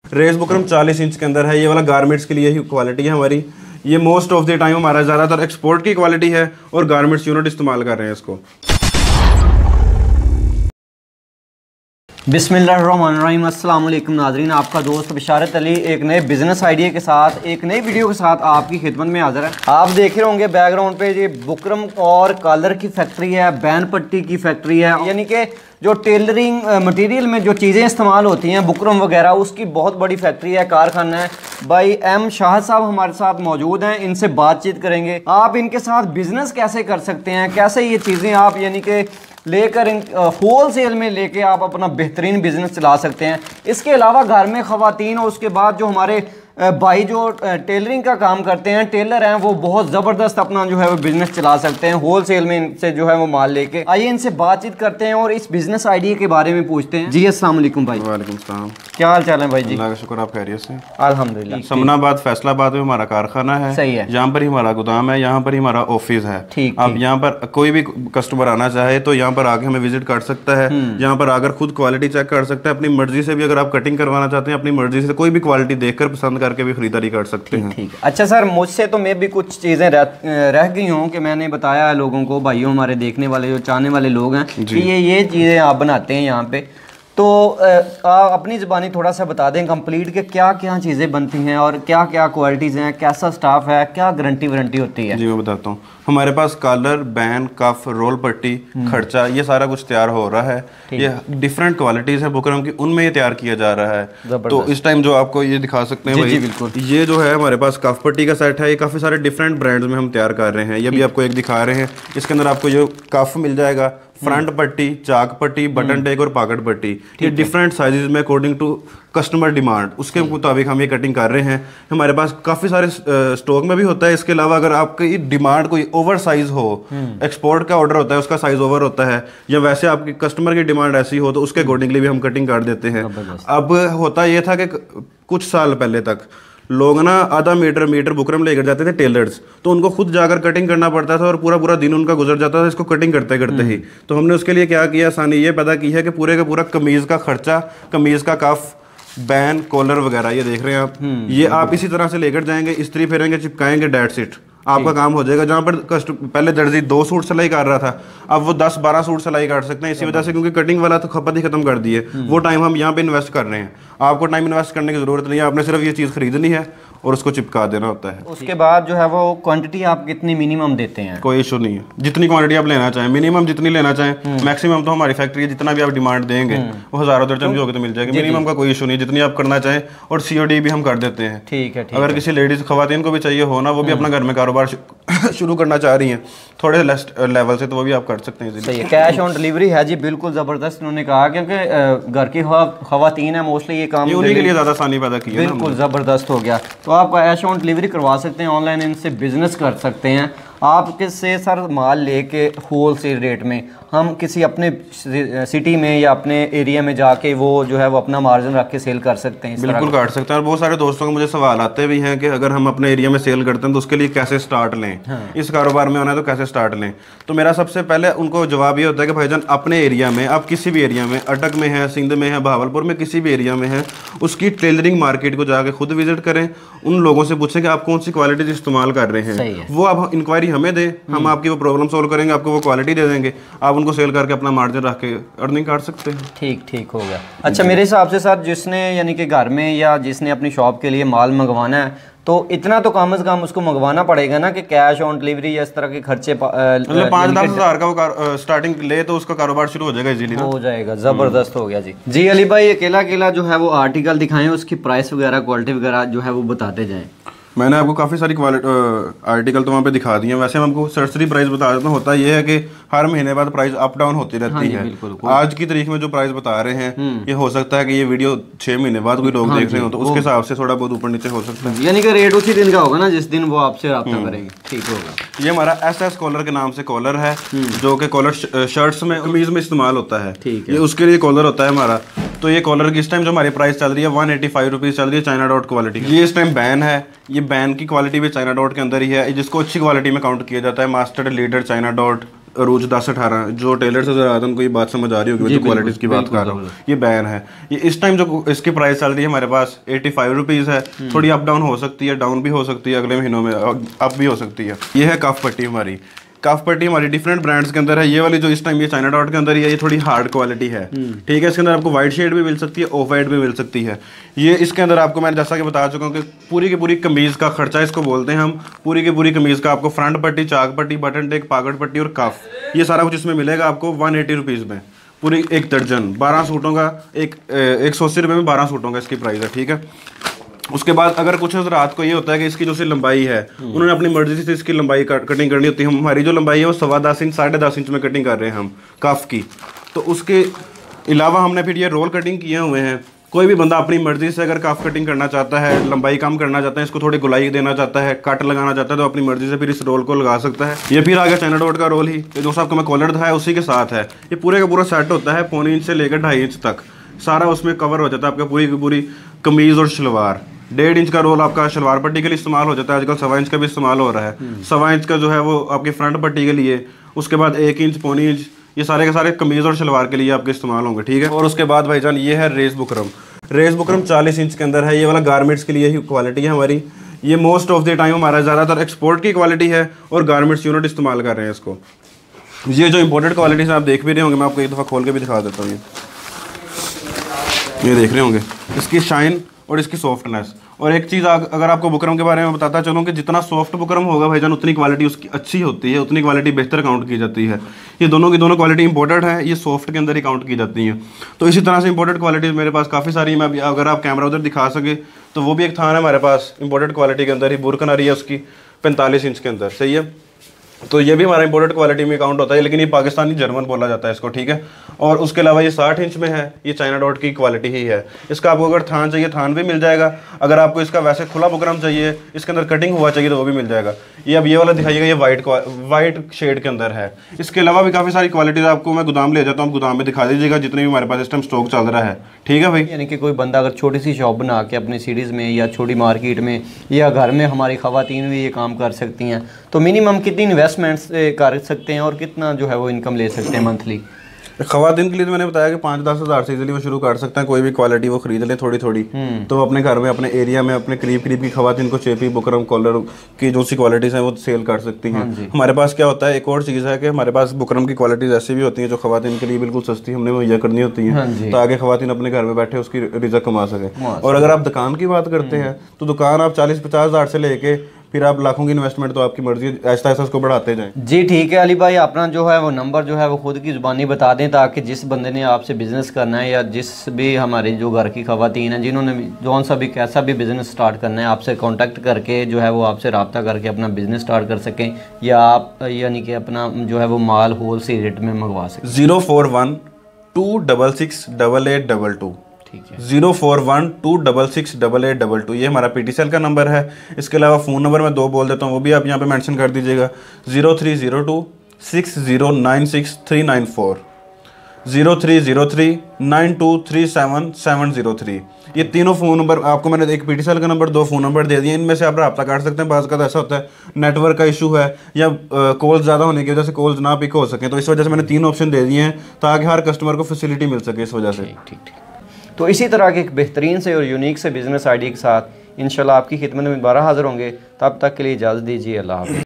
Race buckram 40 inch के अंदर है। ये वाला गारमेंट्स के लिए ही क्वालिटी है हमारी। ये मोस्ट ऑफ द टाइम हमारा ज़्यादातर एक्सपोर्ट की क्वालिटी है और गारमेंट्स यूनिट इस्तेमाल कर रहे हैं इसको। बिस्मिल्लाहिर्रहमानिर्रहीम, अस्सलाम वालेकुम नाज़रीन, आपका दोस्त बिशारत अली एक नए बिज़नेस आइडिया के साथ एक नई वीडियो के साथ आपकी खिदमत में हाज़िर है। आप देख रहे होंगे बैकग्राउंड पे ये बुकरम और कॉलर की फैक्ट्री है, बैन पट्टी की फैक्ट्री है, यानी कि जो टेलरिंग मटेरियल में जो चीज़ें इस्तेमाल होती हैं बुकरम वगैरह, उसकी बहुत बड़ी फैक्ट्री है, कारखाना है। भाई एम शाह साहब हमारे साथ मौजूद हैं, इनसे बातचीत करेंगे। आप इनके साथ बिज़नेस कैसे कर सकते हैं, कैसे ये चीज़ें आप यानी कि लेकर होल सेल में लेके आप अपना बेहतरीन बिजनेस चला सकते हैं। इसके अलावा घर में ख़वातीन और उसके बाद जो हमारे भाई जो टेलरिंग का काम करते हैं, टेलर हैं, वो बहुत ज़बरदस्त अपना जो है वो बिज़नेस चला सकते हैं होल सेल में इनसे जो है वो माल लेके। आइए इनसे बातचीत करते हैं और इस बिज़नेस आइडिया के बारे में पूछते हैं। जी अस्सलाम वालेकुम भाई। वालेकुम सलाम। क्या हाल चाल है भाई जी? अल्लाह का शुक्र, आप खैरियत से? अल्हम्दुलिल्लाह। समनाबाद फैसलाबाद में हमारा कारखाना है। सही है। यहाँ पर ही हमारा गोदाम है, यहाँ पर ही हमारा ऑफिस है। ठीक। आप यहाँ पर कोई भी कस्टमर आना चाहे तो यहाँ पर आके हमें विजिट कर सकता है। यहाँ पर आकर खुद क्वालिटी चेक कर सकता है अपनी मर्जी से भी। अगर आप कटिंग करवाना चाहते हैं अपनी मर्जी से कोई भी क्वालिटी देखकर पसंद करके भी खरीदारी कर सकते हैं। ठीक। अच्छा सर, मुझसे तो मैं भी कुछ चीज़ें रह गई हूँ कि मैंने बताया है लोगों को, भाइयों हमारे देखने वाले जो चाहने वाले लोग हैं कि ये चीज़ें आप बनाते हैं यहाँ पे, तो आप अपनी ज़बानी थोड़ा सा बता दें कंप्लीट के क्या क्या चीज़ें बनती हैं और क्या क्या क्वालिटीज़ हैं, कैसा स्टाफ है, क्या गारंटी वारंटी होती है? जी मैं बताता हूँ। हमारे पास कॉलर, बैन, कफ, रोल पट्टी, खर्चा, ये सारा कुछ तैयार हो रहा है। ये डिफरेंट क्वालिटीज़ है बुकरम की, उनमें ये तैयार किया जा रहा है। तो इस टाइम जो आपको ये दिखा सकते हैं जी बिल्कुल, ये जो है हमारे पास कफ पट्टी का सेट है। ये काफ़ी सारे डिफरेंट ब्रांड्स में हम तैयार कर रहे हैं। ये भी आपको एक दिखा रहे हैं। इसके अंदर आपको ये कफ मिल जाएगा, फ्रंट पट्टी, चाक पट्टी, बटन टेक और पॉकेट पट्टी। ये डिफरेंट साइजेस में अकॉर्डिंग टू कस्टमर डिमांड उसके मुताबिक हम ये कटिंग कर रहे हैं। हमारे पास काफ़ी सारे स्टॉक में भी होता है। इसके अलावा अगर आपकी डिमांड कोई ओवर साइज हो, एक्सपोर्ट का ऑर्डर होता है उसका साइज ओवर होता है, या वैसे आपकी कस्टमर की डिमांड ऐसी हो तो उसके अकॉर्डिंगली भी हम कटिंग कर देते हैं। अब होता ये था कि कुछ साल पहले तक लोग ना आधा मीटर बुकरम लेकर जाते थे टेलर्स, तो उनको खुद जाकर कटिंग करना पड़ता था और पूरा दिन उनका गुजर जाता था इसको कटिंग करते करते ही। तो हमने उसके लिए क्या किया, आसानी ये पैदा की है कि पूरे का पूरा कमीज़ का खर्चा, कमीज़ का कफ, बैन, कॉलर वगैरह ये देख रहे हैं आप, ये आप इसी तरह से लेकर जाएंगे, इस्त्री फेरेंगे, चिपकाएंगे, डेट्स इट, आपका काम हो जाएगा। जहाँ पर पहले दर्जी 2 सूट सिलाई कर रहा था, अब वो 10-12 सूट सिलाई कर सकते हैं। इसी वजह से क्योंकि कटिंग वाला तो खपत ही खत्म कर दी है, वो टाइम हम यहाँ पे इन्वेस्ट कर रहे हैं। आपको टाइम इन्वेस्ट करने की ज़रूरत नहीं है, आपने सिर्फ ये चीज़ खरीदनी है और उसको चिपका देना होता है। उसके बाद जो है वो क्वांटिटी आप कितनी मिनिमम देते हैं? कोई इशू नहीं है, जितनी क्वांटिटी आप लेना चाहें, मिनिमम जितनी लेना चाहें। मैक्सिमम तो हमारी फैक्ट्री है, जितना भी आप डिमांड देंगे वो हज़ारों दर्जन की होगी तो मिल जाएगी। मिनिमम का कोई इशू नहीं, जितनी आप करना चाहें, और COD भी हम कर देते हैं। ठीक है। अगर किसी लेडीज़ खवातीन को भी चाहिए हो ना, वो भी अपना घर में कारोबार शुरू करना चाह रही हैं थोड़े लेस लेवल से, तो वो भी आप कर सकते हैं। सही है। कैश ऑन डिलीवरी है जी, बिल्कुल ज़बरदस्त उन्होंने कहा, क्योंकि घर की खवातीन है मोस्टली, ये काम उन्हीं के लिए ज़्यादा आसानी पैदा की है। बिल्कुल ज़बरदस्त हो गया। तो आप कैश ऑन डिलीवरी करवा सकते हैं, ऑनलाइन इनसे बिजनेस कर सकते हैं। आप किससे सर माल लेके होल सेल रेट में, हम किसी अपने सिटी में या अपने एरिया में जाके वो जो है वो अपना मार्जिन रख के सेल कर सकते हैं? बिल्कुल काट सकते हैं। और बहुत सारे दोस्तों को मुझे सवाल आते भी हैं कि अगर हम अपने एरिया में सेल करते हैं तो उसके लिए कैसे स्टार्ट लें, इस कारोबार में आना है तो कैसे स्टार्ट लें। तो मेरा सबसे पहले उनको जवाब ये होता है कि भाईजान अपने एरिया में, आप किसी भी एरिया में, अटक में है, सिंध में है, बहावलपुर में, किसी भी एरिया में है, उसकी टेलरिंग मार्केट को जाके खुद विजिट करें। उन लोगों से पूछें कि आप कौन सी क्वालिटीज इस्तेमाल कर रहे हैं, वो आप इंक्वायरी हमें दें, हम आपकी वो प्रॉब्लम सोल्व करेंगे, आपको वो क्वालिटी दे देंगे, आप उनको सेल करके अपना मार्जिन रख के अर्निंग कर सकते हैं। ठीक हो गया। अच्छा, मेरे हिसाब से सर जिसने यानी कि घर में या जिसने अपनी शॉप के लिए माल मंगवाना है तो इतना तो कम से कम उसको मंगवाना पड़ेगा ना, कि कैश ऑन डिलीवरी या इस तरह के खर्चे मतलब 5-10 हज़ार का वो स्टार्टिंग ले तो उसका कारोबार शुरू हो जाएगा, इजीली हो जाएगा। जबरदस्त हो गया जी अली भाई, अकेला जो है वो आर्टिकल दिखाएं, उसकी प्राइस वगैरह, क्वालिटी वगैरह जो है वो बताते जाएं। मैंने आपको काफ़ी सारी आर्टिकल तो वहाँ पे दिखा दिए हैं। वैसे हम आपको सरसरी प्राइस बता देता हूँ। होता ये है कि हर महीने बाद प्राइस अप डाउन होती रहती है। आज की तारीख में जो प्राइस बता रहे हैं, ये हो सकता है कि ये वीडियो 6 महीने बाद कोई लोग देख रहे हो तो उसके हिसाब से थोड़ा बहुत ऊपर नीचे हो सकता है। यानी कि रेट उसी दिन का होगा ना जिस दिन वो आपसे रब्ता करेंगे। ठीक होगा। ये हमारा SS कॉलर के नाम से कॉलर है, जो कि कॉलर शर्ट्स में, कमीज में इस्तेमाल होता है। ये उसके लिए कॉलर होता है हमारा। तो ये कॉलर की इस टाइम जो हमारी प्राइस चल रही है 185 रुपीज़ चल रही है, चाइना डॉट क्वालिटी। ये इस टाइम बैन है, ये बैन की क्वालिटी भी चाइना डॉट के अंदर ही है, जिसको अच्छी क्वालिटी में काउंट किया जाता है। मास्टर्ड, लीडर, चाइना डॉट, अरूज 10-18, जो टेलर से ज़रा उनको ये बात समझ आ रही होगी, जो क्वालिटीज़ की बात कर रहा हूँ, ये बैन है। ये इस टाइम जो इसकी प्राइस चल रही है हमारे पास 85 रुपीज़ है। थोड़ी अप डाउन हो सकती है, डाउन भी हो सकती है, अगले महीनों में अप भी हो सकती है। ये है कफ पट्टी हमारी। कफ पट्टी हमारी डिफरेंट ब्रांड्स के अंदर है। ये वाली जो इस टाइम ये चाइना डॉट के अंदर ही है, ये थोड़ी हार्ड क्वालिटी है, ठीक है। इसके अंदर आपको वाइट शेड भी मिल सकती है, ऑफ वाइट भी मिल सकती है। ये इसके अंदर आपको मैंने जैसा कि बता चुका हूँ कि पूरी की पूरी कमीज़ का खर्चा इसको बोलते हैं हम। पूरी की पूरी कमीज़ का आपको फ्रंट पट्टी, चाक पट्टी, बटन टेक, पॉकेट पट्टी और कफ, ये सारा कुछ इसमें मिलेगा आपको 180 रुपीज़ में। पूरी एक दर्जन 12 सूटों का, 180 रुपये में 12 सूटों का इसकी प्राइस है, ठीक है। उसके बाद अगर कुछ रात को ये होता है कि इसकी जो सी लंबाई है, उन्होंने अपनी मर्जी से इसकी लंबाई कटिंग करनी होती है। हमारी जो लंबाई है वो 10.25 इंच 10.5 इंच में कटिंग कर रहे हैं हम कफ की। तो उसके अलावा हमने फिर ये रोल कटिंग किए हुए हैं। कोई भी बंदा अपनी मर्जी से अगर कफ कटिंग करना चाहता है, लंबाई कम करना चाहता है, इसको थोड़ी गुलाई देना चाहता है, कट लगाना चाहता है, तो अपनी मर्जी से फिर इस रोल को लगा सकता है। ये फिर आ गया चाइना डॉट का रोल ही, जो आपको मैं कॉलर दिखाया उसी के साथ है। ये पूरे का पूरा सेट होता है, 1.25 इंच से लेकर 2.5 इंच तक सारा उसमें कवर हो जाता है आपका, पूरी की पूरी कमीज़ और शलवार। 1.5 इंच का रोल आपका शलवार पट्टी के लिए इस्तेमाल हो जाता है, आजकल 1.25 इंच का भी इस्तेमाल हो रहा है। 1.25 इंच का जो है वो आपकी फ्रंट पट्टी के लिए, उसके बाद 1 इंच, 1.25 इंच, ये सारे के सारे कमीज़ और शलवार के लिए आपके इस्तेमाल होंगे, ठीक है। और उसके बाद भाईजान ये है रेस बुकरम। रेस बुकरम 40 इंच के अंदर है। ये वाला गारमेंट्स के लिए ही क्वालिटी है हमारी। ये मोस्ट ऑफ द टाइम हमारा ज़्यादातर एक्सपोर्ट की क्वालिटी है और गारमेंट्स यूनिट इस्तेमाल कर रहे हैं इसको। ये जो इंपोर्टेड क्वालिटीज़ आप देख भी रहे होंगे, मैं आपको एक दफ़ा खोल के भी दिखा देता हूँ। ये देख रहे होंगे इसकी शाइन और इसकी सॉफ्टनेस। और एक चीज़ अगर आपको बुकरम के बारे में बताता चलूँ कि जितना सॉफ्ट बुकरम होगा भाईजान, उतनी क्वालिटी उसकी अच्छी होती है, उतनी क्वालिटी बेहतर काउंट की जाती है। ये दोनों की दोनों क्वालिटी इंपोर्टेड है, ये सॉफ्ट के अंदर ही काउंट की जाती हैं। तो इसी तरह से इंपोर्टेड क्वालिटीज़ मेरे पास काफ़ी सारी। मैं अगर आप कैमरा उधर दिखा सके तो वो भी एक थान है हमारे पास इंपोर्टेड क्वालिटी के अंदर ही, बुरकन आ रही है उसकी 45 इंच के अंदर, सही है। तो ये भी हमारा इंपोर्टेड क्वालिटी में काउंट होता है, लेकिन ये पाकिस्तानी जर्मन बोला जाता है इसको, ठीक है। और उसके अलावा ये 60 इंच में है, ये चाइना डॉट की क्वालिटी ही है। इसका आपको अगर थान चाहिए थान भी मिल जाएगा, अगर आपको इसका वैसे खुला बुकरम चाहिए, इसके अंदर कटिंग हुआ चाहिए तो वो भी मिल जाएगा। ये अब ये वाला दिखाइएगा, ये वाइट शेड के अंदर है। इसके अलावा भी काफ़ी सारी क्वालिटीज़ आपको मैं गोदाम ले जाता हूँ, गोदाम में दिखा दीजिएगा जितने भी हमारे पास इस टाइम स्टॉक चल रहा है, ठीक है भाई। यानी कि कोई बंदा अगर छोटी सी शॉप बना के अपनी सिटीज़ में या छोटी मार्केट में या घर में, हमारी ख़वातीन भी ये काम कर सकती हैं, तो मिनिमम कितनी इन्वेस्टमेंट्स कर सकते हैं और कितना जो है वो इनकम ले सकते हैं मंथली? ख़वातीन के लिए तो मैंने बताया कि 5-10 हज़ार से इजीली वो शुरू कर सकते हैं। कोई भी क्वालिटी वो खरीद लें थोड़ी थोड़ी, तो अपने घर में, अपने एरिया में, अपने करीब की ख़वातीन को चेपी, बुकरम, कॉलर की जो सी क्वालिटीज़ हैं वो सेल कर सकती हैं। हमारे पास क्या होता है, एक और चीज़ है कि हमारे पास बुकरम की क्वालिटीज़ ऐसी भी होती हैं जो ख़वातीन के लिए बिल्कुल सस्ती हमने मुहैया करनी होती हैं, ताकि ख़वातीन अपने घर में बैठे उसकी रिज़्क कमा सकें। और अगर आप दुकान की बात करते हैं तो दुकान आप 40-50 हज़ार से लेके फिर आप लाखों की इन्वेस्टमेंट, तो आपकी मर्जी, ऐसा ऐसा उसको बढ़ाते जाएं। जी ठीक है अली भाई, अपना जो है वो नंबर जो है वो खुद की ज़ुबानी बता दें, ताकि जिस बंदे ने आपसे बिज़नेस करना है या जिस भी हमारे जो घर की ख़वातीन हैं जिन्होंने जौन सा भी कैसा भी बिज़नेस स्टार्ट करना है, आपसे कांटेक्ट करके जो है वो आपसे रब्ता करके अपना बिज़नेस स्टार्ट कर सकें, या आप यानी कि अपना जो है वो माल होल सेल रेट में मंगवा सकें। 041-266-8822, ठीक है। 041-266-8822, ये हमारा PTCL का नंबर है। इसके अलावा फ़ोन नंबर मैं 2 बोल देता हूँ, वो भी आप यहाँ पे मेंशन कर दीजिएगा। 0302-6096-3994, 0303-9237-703। ये तीनों फ़ोन नंबर आपको मैंने, एक PTCL का नंबर, 2 फ़ोन नंबर दे दिए, इनमें से आप रब्ता कर सकते हैं। बाज़ का ऐसा होता है नेटवर्क का इशू है या कॉल्स ज़्यादा होने की वजह से कॉल्स ना पिक हो सकें, तो इस वजह से मैंने 3 ऑप्शन दे दिए हैं ताकि हर कस्टमर को फैसिलिटी मिल सके, इस वजह से। ठीक। तो इसी तरह के एक बेहतरीन से और यूनिक से बिज़नेस आइडिया के साथ इंशाल्लाह आपकी खिदमत में दोबारा हाज़िर होंगे। तब तक के लिए इजाज़त दीजिए, अल्लाह हाफ़िज़।